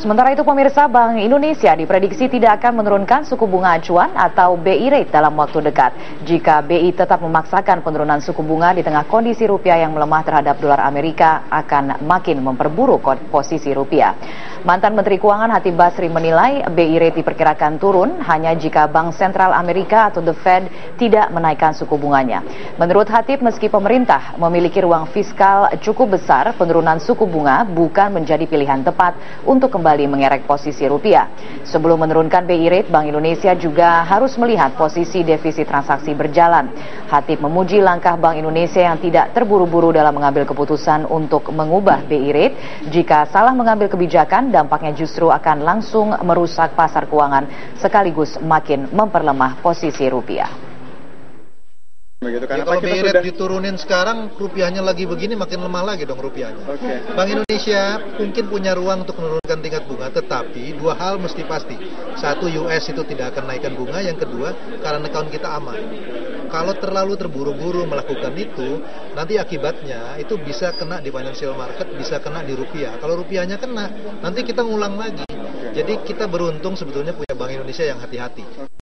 Sementara itu pemirsa, Bank Indonesia diprediksi tidak akan menurunkan suku bunga acuan atau BI rate dalam waktu dekat. Jika BI tetap memaksakan penurunan suku bunga di tengah kondisi rupiah yang melemah terhadap dolar Amerika akan makin memperburuk posisi rupiah. Mantan Menteri Keuangan Hatip Basri menilai BI rate diperkirakan turun hanya jika Bank Sentral Amerika atau The Fed tidak menaikkan suku bunganya. Menurut Hatip, meski pemerintah memiliki ruang fiskal cukup besar, penurunan suku bunga bukan menjadi pilihan tepat untuk kembali mengerek posisi rupiah. Sebelum menurunkan BI rate, Bank Indonesia juga harus melihat posisi defisit transaksi berjalan. Hatip memuji langkah Bank Indonesia yang tidak terburu-buru dalam mengambil keputusan untuk mengubah BI rate. Jika salah mengambil kebijakan, dampaknya justru akan langsung merusak pasar keuangan sekaligus makin memperlemah posisi rupiah. Begitu, ya, kalau BI rate diturunin sekarang, rupiahnya lagi begini, makin lemah lagi dong rupiahnya. Bank Indonesia mungkin punya ruang untuk menurunkan tingkat bunga, tetapi dua hal mesti pasti. Satu, US itu tidak akan naikkan bunga. Yang kedua, current account kita aman. Kalau terlalu terburu-buru melakukan itu, nanti akibatnya itu bisa kena di financial market, bisa kena di rupiah. Kalau rupiahnya kena, nanti kita ngulang lagi. Jadi kita beruntung sebetulnya punya Bank Indonesia yang hati-hati.